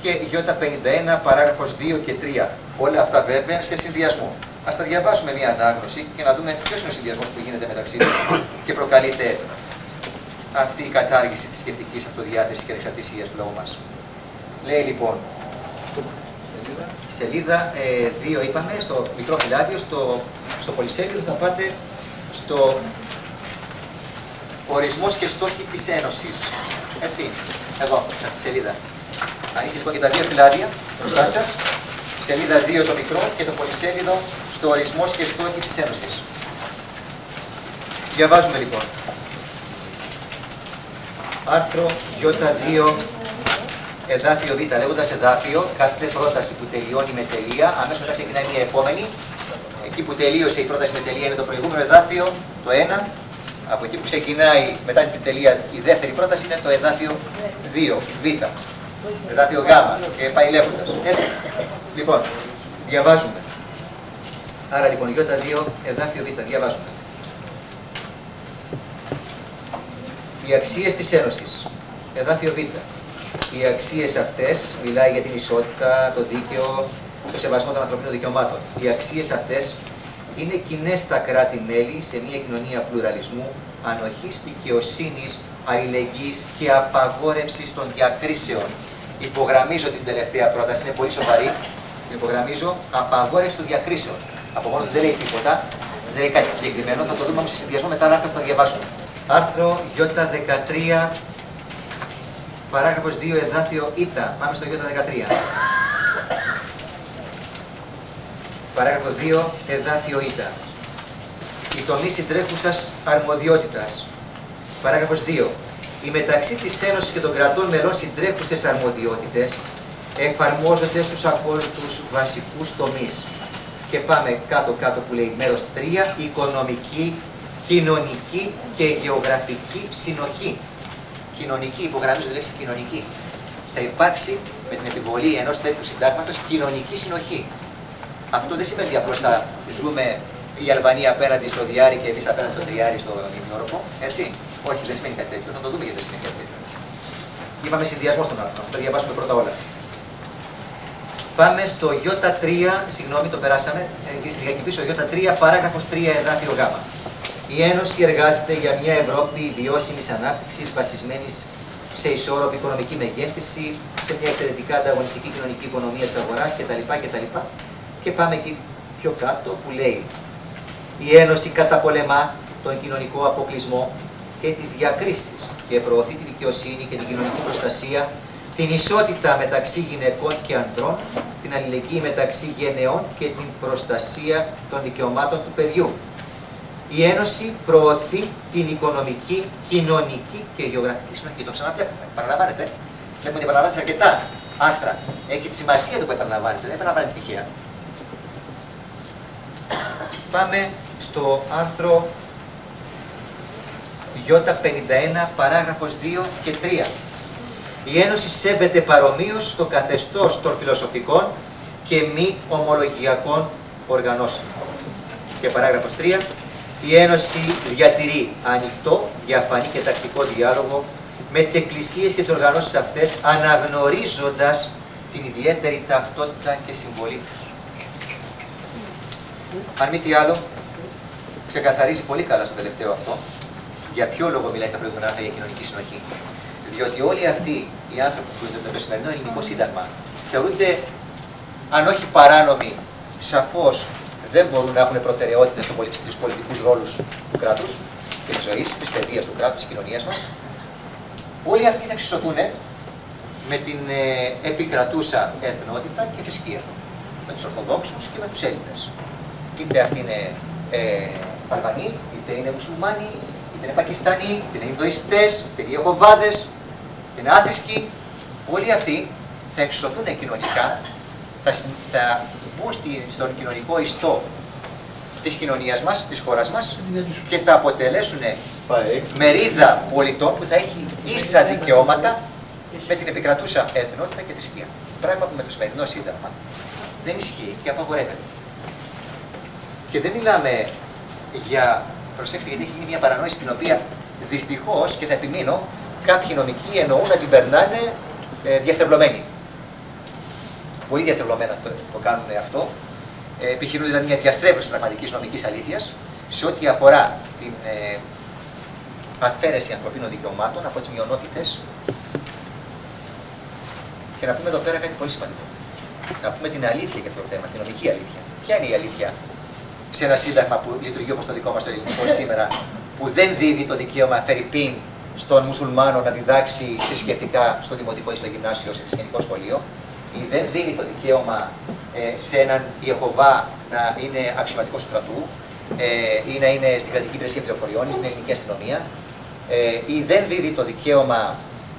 και Ι51 παράγραφος 2 και 3. Όλα αυτά βέβαια σε συνδυασμό. Ας τα διαβάσουμε μια ανάγνωση και να δούμε ποιος είναι ο συνδυασμός που γίνεται μεταξύ τους και προκαλείται αυτή η κατάργηση της σκεφτικής αυτοδιάθεσης και ανεξαρτησίας του λαού μας. Λέει λοιπόν, σελίδα 2 είπαμε, στο μικρό φυλάδιο, στο πολυσέλιδο θα πάτε στο ορισμός και στόχοι της Ένωσης. Έτσι, εδώ, αυτή τη σελίδα. Ανοίξτε λοιπόν και τα δύο φυλάδια μπροστά σας. Σελίδα 2 το μικρό και το πολυσέλιδο στο ορισμός και στόχοι της Ένωσης. Διαβάζουμε λοιπόν. Άρθρο Ι2, εδάφιο Β. Λέγοντας εδάφιο, κάθε πρόταση που τελειώνει με τελεία, αμέσως μετά ξεκινάει μια επόμενη. Εκεί που τελείωσε η πρόταση με τελεία είναι το προηγούμενο εδάφιο, το 1. Από εκεί που ξεκινάει μετά την τελεία η δεύτερη πρόταση είναι το εδάφιο 2, Β. Εδάφιο Γ και πάει λέγοντας. Έτσι. Λοιπόν, διαβάζουμε. Άρα λοιπόν, Ι2, εδάφιο Β, διαβάζουμε. Οι αξίες της Ένωσης. Εδάφιο Β. Οι αξίες αυτές, μιλάει για την ισότητα, το δίκαιο, το σεβασμό των ανθρωπίνων δικαιωμάτων. Οι αξίες αυτές είναι κοινές στα κράτη-μέλη σε μια κοινωνία πλουραλισμού, ανοχής, δικαιοσύνης, αλληλεγγύης και απαγόρευσης των διακρίσεων. Υπογραμμίζω την τελευταία πρόταση, είναι πολύ σοβαρή. Υπογραμμίζω απαγόρευση των διακρίσεων. Από μόνο του δεν λέει τίποτα, δεν λέει κάτι συγκεκριμένο, θα το δούμε όμως σε συνδυασμό με τα άρθρα που θα διαβάσουμε. Άρθρο Ι13, παράγραφος 2, εδάφιο Ι. Πάμε στο Ι13. Παράγραφο 2, εδάφιο Ι. Η τομή συντρέχουσας αρμοδιότητας. Παράγραφος 2. Οι μεταξύ της Ένωσης και των κρατών μελών συντρέχουσες αρμοδιότητες εφαρμόζονται στους ακόλουθους βασικούς τομείς. Και πάμε κάτω-κάτω που λέει μέρος 3, οικονομική, κοινωνική και γεωγραφική συνοχή. Κοινωνική, υπογραμμίζω τη λέξη κοινωνική. Θα υπάρξει με την επιβολή ενός τέτοιου συντάγματος κοινωνική συνοχή. Αυτό δεν σημαίνει απλώς θα ζούμε η Αλβανία απέναντι στο Διάρη και εμείς απέναντι στο Τριάρη στο ημιόροφο. Έτσι. Όχι, δεν σημαίνει κάτι τέτοιο. Θα το δούμε γιατί δεν σημαίνει κάτι τέτοιο. Είπαμε συνδυασμό στον άρθρο. Αυτό θα διαβάσουμε πρώτα όλα. Πάμε στο Ι3, συγγνώμη, το περάσαμε. Γυρίστε λιγάκι πίσω. Ι3, παράγραφος 3, εδάφιο Γ. Η Ένωση εργάζεται για μια Ευρώπη βιώσιμης ανάπτυξης βασισμένης σε ισόρροπη οικονομική μεγέθυνση, σε μια εξαιρετικά ανταγωνιστική κοινωνική οικονομία της αγοράς κτλ. Και πάμε εκεί πιο κάτω που λέει η Ένωση καταπολεμά τον κοινωνικό αποκλεισμό και τις διακρίσεις και προωθεί τη δικαιοσύνη και την κοινωνική προστασία, την ισότητα μεταξύ γυναικών και ανδρών, την αλληλεγγύη μεταξύ γενεών και την προστασία των δικαιωμάτων του παιδιού. Η Ένωση προωθεί την οικονομική, κοινωνική και γεωγραφική συνοχή. Το ξαναβλέπουμε. Παραλαμβάνετε. Βλέπουμε ότι επαναλαμβάνεται σε αρκετά άρθρα. Έχει τη σημασία του που επαναλαμβάνεται. Δεν επαναλαμβάνεται τυχαία. Πάμε στο άρθρο Ι51, παράγραφος 2 και 3. Η Ένωση σέβεται παρομοίως στο καθεστώς των φιλοσοφικών και μη ομολογιακών οργανώσεων. Και παράγραφος 3. Η Ένωση διατηρεί ανοιχτό, διαφανή και τακτικό διάλογο με τις εκκλησίες και τις οργανώσεις αυτές, αναγνωρίζοντας την ιδιαίτερη ταυτότητα και συμβολή τους. Αν μη τι άλλο, ξεκαθαρίζει πολύ καλά στο τελευταίο αυτό για ποιο λόγο μιλάει στα προηγούμενα άρθρα για κοινωνική συνοχή. Διότι όλοι αυτοί οι άνθρωποι που με το σημερινό ελληνικό σύνταγμα θεωρούνται, αν όχι παράνομοι, σαφώς δεν μπορούν να έχουν προτεραιότητες στους πολιτικούς ρόλους του κράτους και της ζωής, της παιδείας του κράτους, της κοινωνίας μας. Όλοι αυτοί θα εξισωθούν με την επικρατούσα εθνότητα και θρησκεία. Με τους Ορθοδόξους και με τους Έλληνες. Είτε αυτοί είναι Αλβανοί, είτε είναι Μουσουλμάνοι, είτε είναι Πακιστανοί, είτε είναι Ινδοϊστές, είτε είναι Ιεχωβάδες, είτε είναι άθρησκοι. Όλοι αυτοί θα εξισωθούν κοινωνικά, θα μπουν στον κοινωνικό ιστό της κοινωνίας μας, της χώρας μας και θα αποτελέσουν μερίδα πολιτών που θα έχει ίσα δικαιώματα με την επικρατούσα εθνότητα και θρησκεία. Πράγμα που με το σημερινό σύνταγμα δεν ισχύει και απαγορεύεται. Και δεν μιλάμε για, προσέξτε γιατί έχει γίνει μια παρανόηση την οποία δυστυχώς και θα επιμείνω, κάποιοι νομικοί εννοούν να την περνάνε διαστρεβλωμένοι. πολύ διαστρεβλωμένα το κάνουν αυτό. Επιχειρούν δηλαδή μια διαστρέβλωση πραγματικής νομικής αλήθειας σε ό,τι αφορά την αφαίρεση ανθρωπίνων δικαιωμάτων από τις μειονότητες. Και να πούμε εδώ πέρα κάτι πολύ σημαντικό. Να πούμε την αλήθεια για αυτό το θέμα, την νομική αλήθεια. Ποια είναι η αλήθεια σε ένα σύνταγμα που λειτουργεί όπως το δικό μας το ελληνικό σήμερα, που δεν δίδει το δικαίωμα φερειπίν στον μουσουλμάνο να διδάξει θρησκευτικά στο δημοτικό ή στο γυμνάσιο, σε χριστιανικό σχολείο, ή δεν δίνει το δικαίωμα σε έναν Ιεχωβά να είναι αξιωματικός του στρατού ή να είναι στην κρατική υπηρεσία πληροφοριών ή στην ελληνική αστυνομία, ή δεν δίδει το δικαίωμα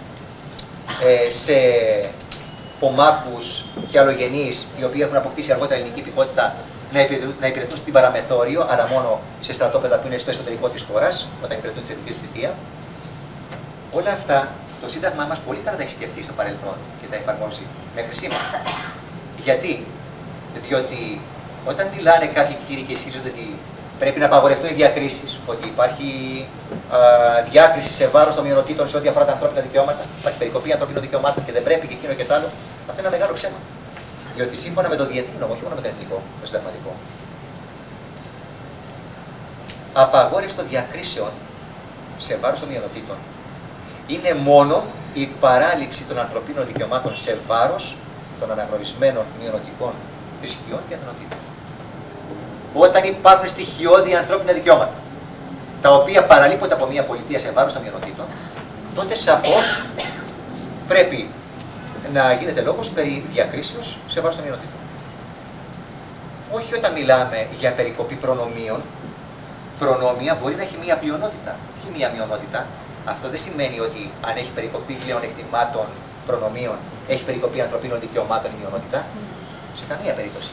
σε πομάκους και αλλογενείς οι οποίοι έχουν αποκτήσει αργότερα ελληνική υπηκότητα να υπηρετούν στην παραμεθόριο, αλλά μόνο σε στρατόπεδα που είναι στο εσωτερικό της χώρας, όταν υπηρετούν τη θετική του θητεία. Όλα αυτά το Σύνταγμά μας πολύ καλά τα έχει σκεφτεί στο παρελθόν και τα εφαρμόζει μέχρι σήμερα. Γιατί? Διότι όταν μιλάνε κάποιοι κύριοι και ισχυρίζονται ότι πρέπει να απαγορευτούν οι διακρίσεις, ότι υπάρχει διάκριση σε βάρος των μειονοτήτων σε ό,τι αφορά τα ανθρώπινα δικαιώματα, υπάρχει περικοπή ανθρωπίνων δικαιωμάτων και δεν πρέπει και εκείνο και τ' άλλο, αυτό είναι ένα μεγάλο ψέμα. Διότι σύμφωνα με το διεθνή νόμο, όχι μόνο με το εθνικό, το συνταγματικό, απαγόρευση των διακρίσεων σε βάρος των μειονοτήτων είναι μόνο η παράληψη των ανθρωπίνων δικαιωμάτων σε βάρος των αναγνωρισμένων μειονοτικών θρησκειών και εθνοτήτων. Όταν υπάρχουν στοιχειώδη ανθρώπινα δικαιώματα, τα οποία παραλείπονται από μια πολιτεία σε βάρος των μειονοτήτων, τότε σαφώς πρέπει να γίνεται λόγος περί διακρίσεως σε βάρος των μειονοτήτων. Όχι όταν μιλάμε για περικοπή προνομίων. Προνόμια μπορεί να έχει μία πλειονότητα, όχι μία μειονότητα. Αυτό δεν σημαίνει ότι αν έχει περικοπή πλεονεκτημάτων προνομίων, έχει περικοπή ανθρωπίνων δικαιωμάτων η μειονότητα. Σε καμία περίπτωση.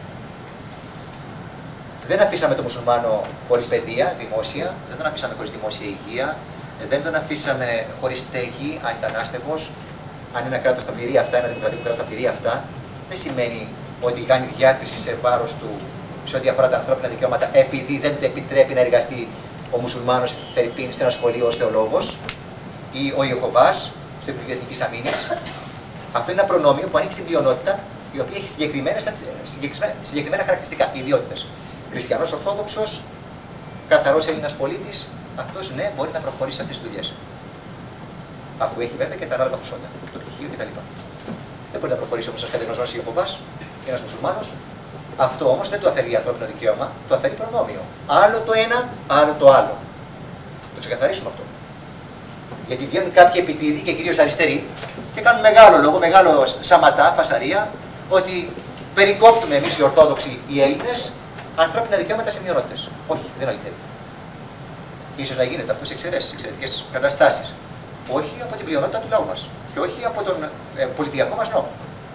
Δεν αφήσαμε τον μουσουλμάνο χωρίς παιδεία, δημόσια, δεν τον αφήσαμε χωρίς δημόσια υγεία, δεν τον αφήσαμε χωρίς στέγη, αν ήταν άστεγος. Αν ένα κράτος τα πληρεί αυτά, ένα δημοκρατικό κράτος τα πληρεί αυτά, δεν σημαίνει ότι κάνει διάκριση σε βάρος του σε ό,τι αφορά τα ανθρώπινα δικαιώματα, επειδή δεν του επιτρέπει να εργαστεί ο μουσουλμάνος φερειπίν σε ένα σχολείο ως θεολόγος ή ο Ιεχωβάς στο Υπουργείο Εθνικής Αμήνης. Αυτό είναι ένα προνόμιο που ανήκει στην πλειονότητα, η οποία έχει συγκεκριμένα χαρακτηριστικά, ιδιότητες. Χριστιανός Ορθόδοξος, καθαρός Έλληνας πολίτης, αυτός ναι, μπορεί να προχωρήσει σε αυτές τις δουλειές. Αφού έχει βέβαια και τα ανάλογα προσόντα, το πτυχίο κτλ. Δεν μπορεί να προχωρήσει όπως ένας κατεγνωσμένος Ιεχωβάς ή ένας μουσουλμάνος. Αυτό όμως δεν του αφαιρεί ανθρώπινο δικαίωμα, του αφαιρεί προνόμιο. Άλλο το ένα, άλλο το άλλο. Το ξεκαθαρίσουμε αυτό. Γιατί βγαίνουν κάποιοι επιτίδοι και κυρίως αριστεροί και κάνουν μεγάλο λόγο, μεγάλο σαματά, φασαρία, ότι περικόπτουμε εμείς οι Ορθόδοξοι οι Έλληνες ανθρώπινα δικαιώματα σε μειονότητες. Όχι, δεν αληθεύει. Ίσως να γίνεται αυτό σε εξαιρέσεις, σε εξαιρετικές καταστάσεις. Όχι από την πλειονότητα του λαού μας και όχι από τον πολιτιακό μας νόμο.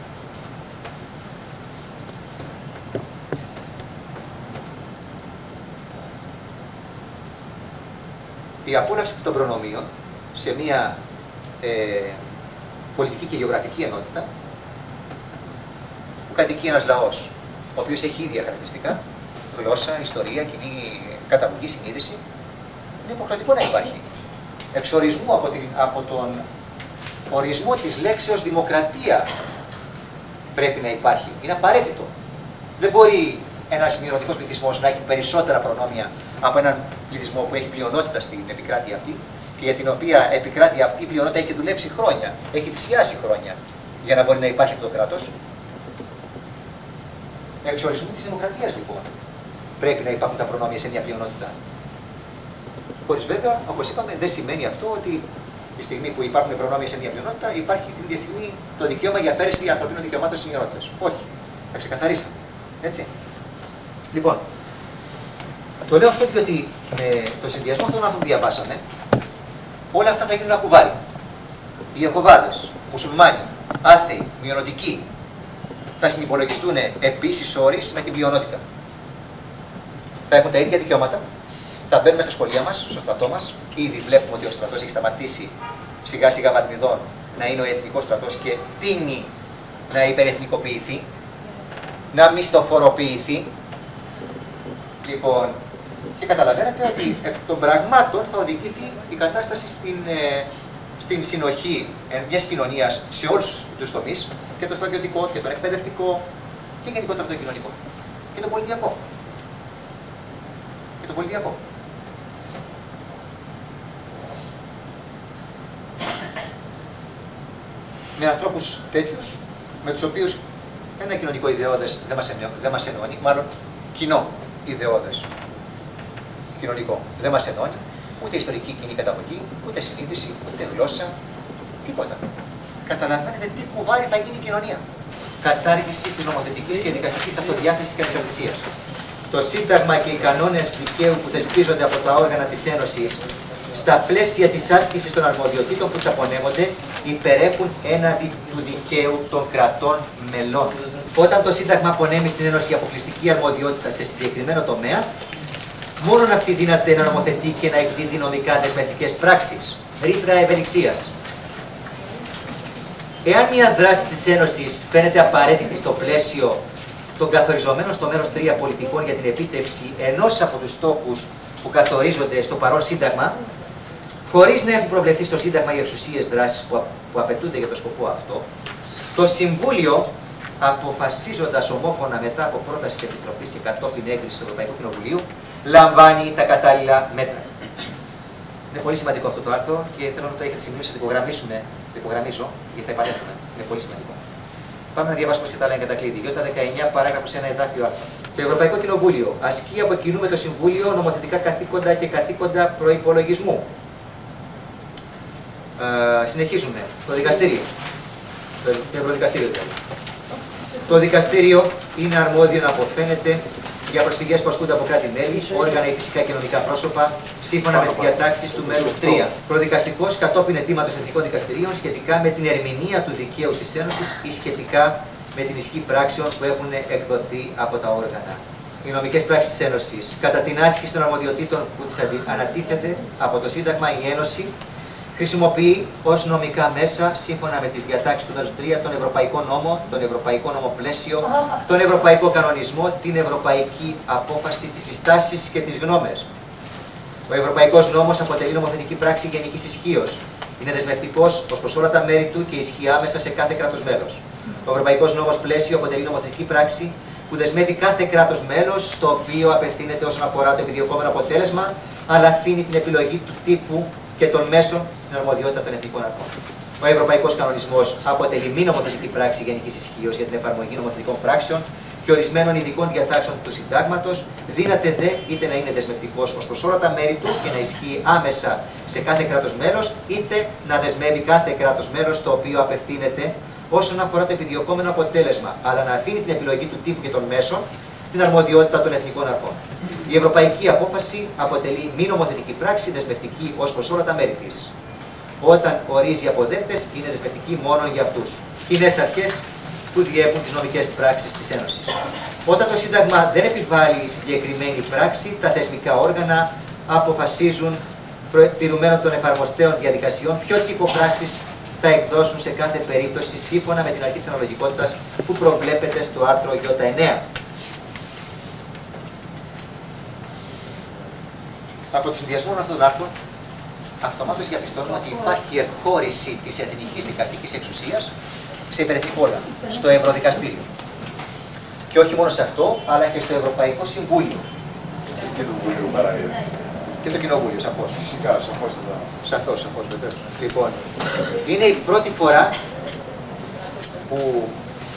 Η απόλαυση των προνομίων σε μια πολιτική και γεωγραφική ενότητα που κατοικεί ένας λαός, ο οποίος έχει ίδια χαρακτηριστικά, γλώσσα, ιστορία, κοινή καταγωγή, συνείδηση, είναι υποχρεωτικό να υπάρχει. Εξορισμού από τον ορισμό της λέξεως δημοκρατία πρέπει να υπάρχει. Είναι απαραίτητο. Δεν μπορεί ένας μειονοτικός πληθυσμός να έχει περισσότερα προνόμια από έναν πληθυσμό που έχει πλειονότητα στην επικράτεια αυτή και για την οποία επικράτεια αυτή η πλειονότητα έχει δουλέψει χρόνια, έχει θυσιάσει χρόνια για να μπορεί να υπάρχει αυτό το κράτος. Εξορισμού της δημοκρατίας λοιπόν πρέπει να υπάρχουν τα προνόμια σε μια πλειονότητα. Χωρίς βέβαια, όπως είπαμε, δεν σημαίνει αυτό ότι τη στιγμή που υπάρχουν προνόμια σε μια πλειονότητα υπάρχει την ίδια στιγμή το δικαίωμα για αφαίρεση ανθρωπίνων δικαιωμάτων στις μειονότητες. Όχι. Τα ξεκαθαρίσαμε. Έτσι. Λοιπόν, το λέω αυτό διότι με το συνδυασμό αυτών που διαβάσαμε, όλα αυτά θα γίνουν ένα κουβάρι. Οι Ιεχωβάδες, μουσουλμάνοι, άθεοι, μειονοτικοί, θα συνυπολογιστούν επίσης όρις με την πλειονότητα. Θα έχουν τα ίδια δικαιώματα, θα μπαίνουν μέσα στα σχολεία μας, στο στρατό μας. Ήδη βλέπουμε ότι ο στρατός έχει σταματήσει σιγά σιγά βαθμιδών να είναι ο εθνικός στρατός και τείνει να υπερεθνικοποιηθεί, να μισθοφοροποιηθεί. Λοιπόν, και καταλαβαίνετε ότι εκ των πραγμάτων θα οδηγηθεί η κατάσταση στην συνοχή μιας κοινωνίας σε όλους τους τομείς, και το στρατιωτικό και το εκπαιδευτικό και γενικότερα το κοινωνικό. Και το πολιτιακό. Και το πολιτιακό. Με ανθρώπους τέτοιους, με τους οποίους ένα κοινωνικό ιδεώδες δεν μας ενώνει, μάλλον κοινό ιδεώδες κοινωνικό δεν μας ενώνει, ούτε ιστορική κοινή καταγωγή, ούτε συνείδηση, ούτε γλώσσα, τίποτα. Καταλαβαίνετε τι κουβάρι θα γίνει η κοινωνία. Κατάργηση της νομοθετικής και δικαστικής αυτοδιάθεσης και ανεξαρτησίας. Το Σύνταγμα και οι κανόνες δικαίου που θεσπίζονται από τα όργανα της Ένωσης στα πλαίσια της άσκησης των αρμοδιοτήτων που τους απονέμονται υπερέχουν έναντι του δικαίου των κρατών μελών. Όταν το Σύνταγμα απονέμει στην Ένωση αποκλειστική αρμοδιότητα σε συγκεκριμένο τομέα, μόνον αυτή δύναται να νομοθετεί και να εκδίδει νομικά δεσμευτικές πράξεις. Ρήτρα ευελιξίας. Εάν μια δράση της Ένωσης φαίνεται απαραίτητη στο πλαίσιο των καθοριζομένων στο μέρος 3 πολιτικών για την επίτευξη ενός από τους στόχους που καθορίζονται στο παρόν Σύνταγμα, χωρίς να έχουν προβλεφθεί στο Σύνταγμα οι εξουσίες δράσης που απαιτούνται για το σκοπό αυτό, το Συμβούλιο, αποφασίζοντας ομόφωνα μετά από πρόταση της Επιτροπής και κατόπιν έγκρισης του Ευρωπαϊκού Κοινοβουλίου, λαμβάνει τα κατάλληλα μέτρα. Είναι πολύ σημαντικό αυτό το άρθρο και θέλω να το έχετε σημειώσει, να το υπογραμμίζω, γιατί θα επανέλθουμε. Είναι πολύ σημαντικό. Πάμε να διαβάσουμε και τα άλλα κατακλείδη. Ιώτα 19, παράγραφος 1, εδάφιο Α. Το Ευρωπαϊκό Κοινοβούλιο ασκεί από κοινού με το Συμβούλιο νομοθετικά καθήκοντα και καθήκοντα προϋπολογισμού. Συνεχίζουμε. Το δικαστήριο. Το Ευρωδικαστήριο δηλαδή. Το δικαστήριο είναι αρμόδιο να αποφαίνεται για προσφυγές που ασκούνται από κράτη-μέλη, όργανα ή φυσικά κοινωνικά πρόσωπα, σύμφωνα με τις διατάξεις του μέρους 3. Προδικαστικός κατόπιν αιτήματος εθνικών δικαστηρίων σχετικά με την ερμηνεία του δικαίου της Ένωσης ή σχετικά με την ισχύ πράξεων που έχουν εκδοθεί από τα όργανα. Οι νομικές πράξεις της Ένωσης. Κατά την άσκηση των αρμοδιοτήτων που της ανατίθεται από το Σύνταγμα, η Ένωση χρησιμοποιεί ως νομικά μέσα, σύμφωνα με τις διατάξεις του μέρους 3, τον Ευρωπαϊκό Νόμο, τον Ευρωπαϊκό Νόμο Πλαίσιο, τον Ευρωπαϊκό Κανονισμό, την Ευρωπαϊκή Απόφαση, τις συστάσεις και τις γνώμες. Ο Ευρωπαϊκός Νόμος αποτελεί νομοθετική πράξη γενικής ισχύως. Είναι δεσμευτικός ως προς όλα τα μέρη του και ισχύει άμεσα σε κάθε κράτος μέλος. Ο Ευρωπαϊκός Νόμος Πλαίσιο αποτελεί νομοθετική πράξη που δεσμεύει κάθε κράτος μέλος, στο οποίο απευθύνεται όσον αφορά το επιδιωκόμενο αποτέλεσμα, αλλά αφήνει την επιλογή του τύπου και των μέσων στην αρμοδιότητα των εθνικών αρχών. Ο Ευρωπαϊκός Κανονισμός αποτελεί μη νομοθετική πράξη γενικής ισχύως για την εφαρμογή νομοθετικών πράξεων και ορισμένων ειδικών διατάξεων του Συντάγματος, δύναται δε είτε να είναι δεσμευτικός ως προς όλα τα μέρη του και να ισχύει άμεσα σε κάθε κράτος μέλος, είτε να δεσμεύει κάθε κράτος μέλος το οποίο απευθύνεται όσον αφορά το επιδιωκόμενο αποτέλεσμα, αλλά να αφήνει την επιλογή του τύπου και των μέσων στην αρμοδιότητα των εθνικών αρχών. Η Ευρωπαϊκή Απόφαση αποτελεί μη νομοθετική πράξη δεσμευτική ως προς όλα τα μέρη της. Όταν ορίζει αποδέκτες, είναι δεσμευτική μόνο για αυτούς. Κοινές αρχές που διέπουν τις νομικές πράξεις της Ένωσης. Όταν το Σύνταγμα δεν επιβάλλει συγκεκριμένη πράξη, τα θεσμικά όργανα αποφασίζουν, τηρουμένων των εφαρμοστέων διαδικασιών, ποιο τύπο πράξης θα εκδώσουν σε κάθε περίπτωση σύμφωνα με την αρχή της αναλογικότητας που προβλέπεται στο άρθρο Ι9. Από το συνδυασμό αυτών των άρθρων, αυτομάτως διαπιστώνουμε ότι υπάρχει εκχώρηση της εθνικής δικαστικής εξουσίας σε υπερεθνικό όργανο, στο Ευρωδικαστήριο. Και όχι μόνο σε αυτό, αλλά και στο Ευρωπαϊκό Συμβούλιο. Και το Κοινοβούλιο παράλληλα. Και το Κοινοβούλιο, σαφώς. Φυσικά, σαφώς. Σαφώς, βεβαίως. Λοιπόν, είναι η πρώτη φορά που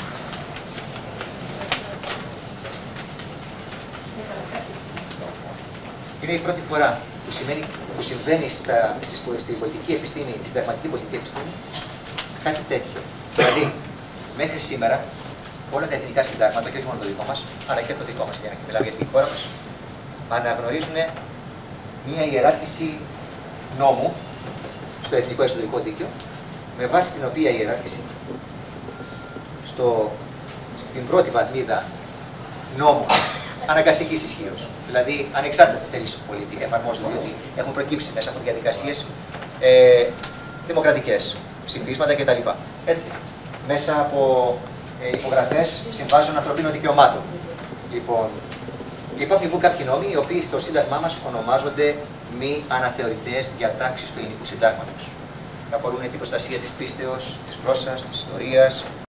που συμβαίνει στη πολιτική επιστήμη, τη συνταγματική πολιτική επιστήμη, κάτι τέτοιο. Δηλαδή, μέχρι σήμερα, όλα τα εθνικά συντάγματα, και όχι μόνο το δικό μας, αλλά και το δικό μας, για να μιλάω για τη χώρα μας, αναγνωρίζουν μία ιεράρχηση νόμου στο εθνικό εσωτερικό δίκαιο, με βάση την οποία η ιεράρχηση στην πρώτη βαθμίδα νόμου αναγκαστικής ισχύως, δηλαδή ανεξάρτητα της θέλησης του πολίτη, εφαρμόζονται, διότι έχουν προκύψει μέσα από διαδικασίες δημοκρατικές, ψηφίσματα κτλ. Έτσι, μέσα από υπογραφές συμβάσεων ανθρωπίνων δικαιωμάτων. Λοιπόν, υπάρχουν κάποιοι νόμοι οι οποίοι στο Σύνταγμά μας ονομάζονται μη αναθεωρητές διατάξεις του ελληνικού συντάγματος. Αφορούν την προστασία της πίστεως, της γλώσσας, της ιστορίας,